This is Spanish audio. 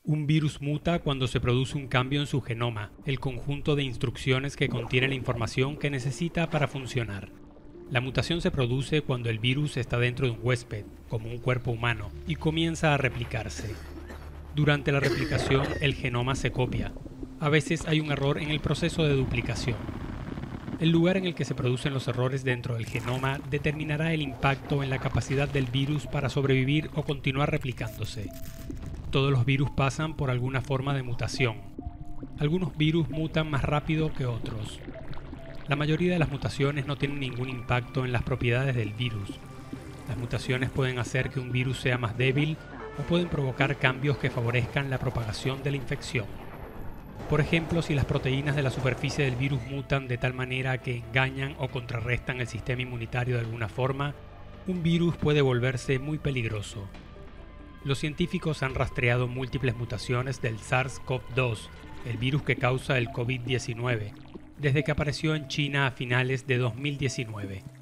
Un virus muta cuando se produce un cambio en su genoma, el conjunto de instrucciones que contiene la información que necesita para funcionar. La mutación se produce cuando el virus está dentro de un huésped, como un cuerpo humano, y comienza a replicarse. Durante la replicación, el genoma se copia. A veces hay un error en el proceso de duplicación. El lugar en el que se producen los errores dentro del genoma determinará el impacto en la capacidad del virus para sobrevivir o continuar replicándose. Todos los virus pasan por alguna forma de mutación. Algunos virus mutan más rápido que otros. La mayoría de las mutaciones no tienen ningún impacto en las propiedades del virus. Las mutaciones pueden hacer que un virus sea más débil o pueden provocar cambios que favorezcan la propagación de la infección. Por ejemplo, si las proteínas de la superficie del virus mutan de tal manera que engañan o contrarrestan el sistema inmunitario de alguna forma, un virus puede volverse muy peligroso. Los científicos han rastreado múltiples mutaciones del SARS-CoV-2, el virus que causa el COVID-19, desde que apareció en China a finales de 2019.